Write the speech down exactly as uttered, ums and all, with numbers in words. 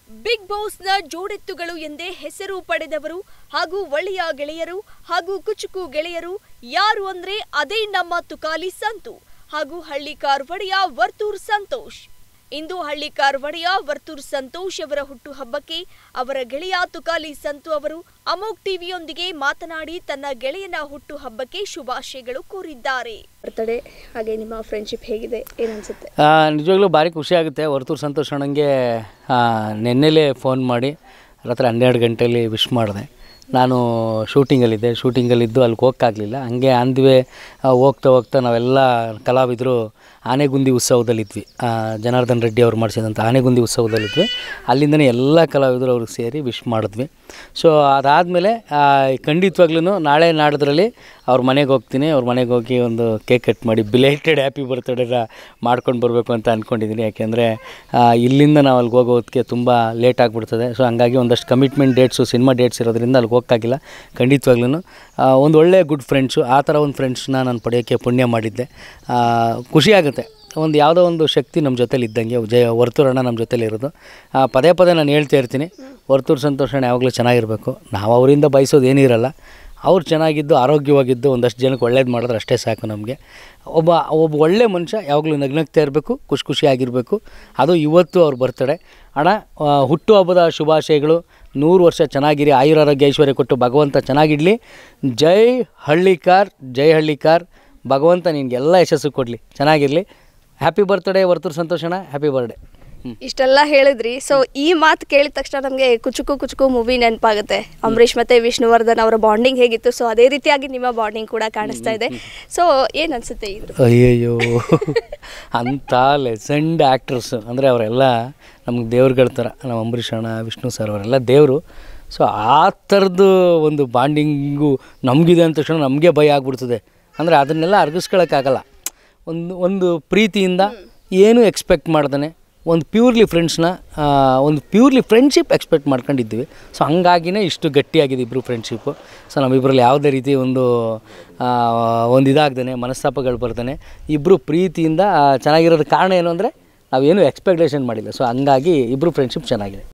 Big ಬಾಸ್ನ ಜೋಡೆತ್ತುಗಳು ಎಂದೇ ಹೆಸರು ಪಡೆದವರು ಹಾಗೂ ಒಳ್ಳೆಯ ಗೆಳೆಯರು ಹಾಗೂ ಕುಚುಕು ಗೆಳೆಯರು ಯಾರು ಅಂದ್ರೆ ಅದೇ ನಮ್ಮ ತುಕಾಲಿ ಸಂತು ಹಾಗೂ ಹಳ್ಳಿಕಾರ್ ಒಡೆಯ ವರ್ತೂರ್ ಸಂತೋಷ್. ಇಂದು ಹಳ್ಳಿಕಾರ್ ಒಡೆಯ ವರ್ತೂರ್ ಸಂತೋಷ್ ಅವರ ಹುಟ್ಟುಹಬ್ಬಕ್ಕೆ ಅವರ ಗೆಳೆಯ ತುಕಾಲಿ ಸಂತು ಅವರು ಅಮೋಕ್ ಟಿವಿಯೊಂದಿಗೆ ಮಾತನಾಡಿ ತನ್ನ ಗೆಳೆಯನ ಹುಟ್ಟುಹಬ್ಬಕ್ಕೆ ಶುಭಾಶಯಗಳು ಕೋರಿದ್ದಾರೆ. ಬರ್ತಡೇ ಹಾಗೆ ನಿಮ್ಮ ಫ್ರೆಂಡ್ಶಿಪ್ ಹೇಗಿದೆ, ಏನನ್ಸುತ್ತೆ? ನಿಜವಾಗ್ಲೂ ಭಾರಿ ಖುಷಿ ಆಗುತ್ತೆ. ವರ್ತೂರ್ ಸಂತೋಷ್ ಅಣ್ಣಂಗೆ ನೆನ್ನೆಲೇ ಫೋನ್ ಮಾಡಿ ರಾತ್ರಿ ಹನ್ನೆರಡು ಗಂಟೆಯಲ್ಲಿ ವಿಶ್ ಮಾಡಿದೆ. ನಾನು ಶೂಟಿಂಗಲ್ಲಿದ್ದೆ, ಶೂಟಿಂಗಲ್ಲಿದ್ದು ಅಲ್ಲಿಗೆ ಹೋಗೋಕ್ಕಾಗಲಿಲ್ಲ. ಹಂಗೆ ಅಂದ್ವೇ ಹೋಗ್ತಾ ಹೋಗ್ತಾ ನಾವೆಲ್ಲ ಕಲಾವಿದರು ಆನೆಗುಂದಿ ಉತ್ಸವದಲ್ಲಿದ್ವಿ. ಜನಾರ್ದನ್ ರೆಡ್ಡಿ ಅವ್ರು ಮಾಡಿಸಿದಂಥ ಆನೆಗುಂದಿ ಉತ್ಸವದಲ್ಲಿದ್ವಿ. ಅಲ್ಲಿಂದನೇ ಎಲ್ಲ ಕಲಾವಿದರು ಅವ್ರಿಗೆ ಸೇರಿ ವಿಶ್ ಮಾಡಿದ್ವಿ. ಸೊ ಅದಾದಮೇಲೆ ಖಂಡಿತವಾಗ್ಲೂ ನಾಳೆ ನಾಡಿದ್ರಲ್ಲಿ ಅವ್ರ ಮನೆಗೆ ಹೋಗ್ತೀನಿ. ಅವ್ರ ಮನೆಗೆ ಹೋಗಿ ಒಂದು ಕೇಕ್ ಕಟ್ ಮಾಡಿ ಬಿಲೇಟೆಡ್ ಹ್ಯಾಪಿ ಬರ್ತ್ಡೇನ ಮಾಡ್ಕೊಂಡು ಬರಬೇಕು ಅಂತ ಅಂದ್ಕೊಂಡಿದ್ದೀನಿ. ಯಾಕೆಂದರೆ ಇಲ್ಲಿಂದ ನಾವು ಅಲ್ಲಿಗೆ ಹೋಗೋದಕ್ಕೆ ತುಂಬ ಲೇಟ್ ಆಗಿಬಿಡ್ತದೆ. ಸೊ ಹಂಗಾಗಿ ಒಂದಷ್ಟು ಕಮಿಟ್ಮೆಂಟ್ ಡೇಟ್ಸು ಸಿನಿಮಾ ಡೇಟ್ಸ್ ಇರೋದ್ರಿಂದ ಅಲ್ಲಿಗೆ ಹೋಗೋಕ್ಕಾಗಿಲ್ಲ. ಖಂಡಿತವಾಗ್ಲೂ ಒಂದು ಒಳ್ಳೆಯ ಗುಡ್ ಫ್ರೆಂಡ್ಸು, ಆ ಥರ ಒಂದು ಫ್ರೆಂಡ್ಸ್ನ ನಾನು ಪಡೆಯೋಕ್ಕೆ ಪುಣ್ಯ ಮಾಡಿದ್ದೆ. ಖುಷಿಯಾಗುತ್ತೆ. ಒಂದು ಯಾವುದೋ ಒಂದು ಶಕ್ತಿ ನಮ್ಮ ಜೊತೇಲಿ ಇದ್ದಂಗೆ ಜಯ ವರ್ತೂರ್ ಅಣ್ಣ ನಮ್ಮ ಜೊತೇಲಿ ಇರೋದು. ಪದೇ ಪದೇ ನಾನು ಹೇಳ್ತಾ ಇರ್ತೀನಿ, ವರ್ತೂರ್ ಸಂತೋಷ್ ಅಣ್ಣ ಯಾವಾಗಲೂ ಚೆನ್ನಾಗಿರಬೇಕು. ನಾವು ಅವರಿಂದ ಬಯಸೋದು ಏನಿರಲ್ಲ. ಅವ್ರು ಚೆನ್ನಾಗಿದ್ದು ಆರೋಗ್ಯವಾಗಿದ್ದು ಒಂದಷ್ಟು ಜನಕ್ಕೆ ಒಳ್ಳೇದು ಮಾಡಿದ್ರೆ ಅಷ್ಟೇ ಸಾಕು ನಮಗೆ. ಒಬ್ಬ ಒಬ್ಬ ಒಳ್ಳೆ ಮನುಷ್ಯ ಯಾವಾಗಲೂ ನಗ್ನಗ್ತಾ ಇರಬೇಕು, ಖುಷಿ ಖುಷಿಯಾಗಿರಬೇಕು. ಅದು ಇವತ್ತು ಅವ್ರು ಬರ್ತಡೆ. ಅಣ್ಣ ಹುಟ್ಟುಹಬ್ಬದ ಶುಭಾಶಯಗಳು. ನೂರು ವರ್ಷ ಚೆನ್ನಾಗಿರಿ, ಆಯುರಾರೋಗ್ಯ ಐಶ್ವರ್ಯ ಕೊಟ್ಟು ಭಗವಂತ ಚೆನ್ನಾಗಿಡಲಿ. ಜೈ ಹಳ್ಳಿಕಾರ್, ಜೈ ಹಳ್ಳಿಕಾರ್. ಭಗವಂತ ನಿನಗೆಲ್ಲ ಯಶಸ್ಸು ಕೊಡಲಿ, ಚೆನ್ನಾಗಿರಲಿ. ಹ್ಯಾಪಿ ಬರ್ತ್ಡೇ ವರ್ತೂರ್ ಸಂತೋಷ್ ಅಣ್ಣ, ಹ್ಯಾಪಿ ಬರ್ಡೇ. ಇಷ್ಟೆಲ್ಲ ಹೇಳಿದ್ರಿ. ಸೊ ಈ ಮಾತು ಕೇಳಿದ ತಕ್ಷಣ ನಮಗೆ ಕುಚುಕು ಕುಚುಕು ಮೂವಿ ನೆನಪಾಗುತ್ತೆ. ಅಂಬರೀಷ್ ಮತ್ತು ವಿಷ್ಣುವರ್ಧನ್ ಅವರ ಬಾಂಡಿಂಗ್ ಹೇಗಿತ್ತು, ಸೊ ಅದೇ ರೀತಿಯಾಗಿ ನಿಮ್ಮ ಬಾಂಡಿಂಗ್ ಕೂಡ ಕಾಣಿಸ್ತಾ ಇದೆ. ಸೊ ಏನು ಅನಿಸುತ್ತೆ ಇದು? ಅಯ್ಯಯ್ಯೋ, ಅಂಥ ಲೆಜೆಂಡ್ ಆ್ಯಕ್ಟರ್ಸ್ ಅಂದರೆ ಅವರೆಲ್ಲ ನಮ್ಗೆ ದೇವ್ರುಗಳ ಥರ. ನಮ್ಮ ಅಂಬರೀಷ್ ಅಣ್ಣ, ವಿಷ್ಣು ಸರ್ ಅವರೆಲ್ಲ ದೇವರು. ಸೊ ಆ ಥರದ್ದು ಒಂದು ಬಾಂಡಿಂಗು ನಮಗಿದೆ ಅಂದ ತಕ್ಷಣ ನಮಗೆ ಭಯ ಆಗ್ಬಿಡ್ತದೆ. ಅಂದರೆ ಅದನ್ನೆಲ್ಲ ಅರ್ಗಿಸ್ಕೊಳ್ಳೋಕ್ಕಾಗಲ್ಲ. ಒಂದು ಒಂದು ಪ್ರೀತಿಯಿಂದ ಏನೂ ಎಕ್ಸ್ಪೆಕ್ಟ್ ಮಾಡ್ದೇ ಒಂದು ಪ್ಯೂರ್ಲಿ ಫ್ರೆಂಡ್ಸ್ನ ಒಂದು ಪ್ಯೂರ್ಲಿ ಫ್ರೆಂಡ್ಶಿಪ್ ಎಕ್ಸ್ಪೆಕ್ಟ್ ಮಾಡ್ಕೊಂಡಿದ್ವಿ. ಸೊ ಹಂಗಾಗಿನೇ ಇಷ್ಟು ಗಟ್ಟಿಯಾಗಿದೆ ಇಬ್ಬರು ಫ್ರೆಂಡ್ಶಿಪ್ಪು. ಸೊ ನಮ್ಮಿಬ್ಬರಲ್ಲಿ ಯಾವುದೇ ರೀತಿ ಒಂದು ಒಂದು ಇದಾಗ್ದೇ, ಮನಸ್ತಾಪಗಳು ಬರ್ದೇ ಇಬ್ಬರು ಪ್ರೀತಿಯಿಂದ ಚೆನ್ನಾಗಿರೋದು ಕಾರಣ ಏನು ಅಂದರೆ ನಾವೇನು ಎಕ್ಸ್ಪೆಕ್ಟೇಷನ್ ಮಾಡಿಲ್ಲ. ಸೊ ಹಂಗಾಗಿ ಇಬ್ಬರು ಫ್ರೆಂಡ್ಶಿಪ್ ಚೆನ್ನಾಗಿದೆ.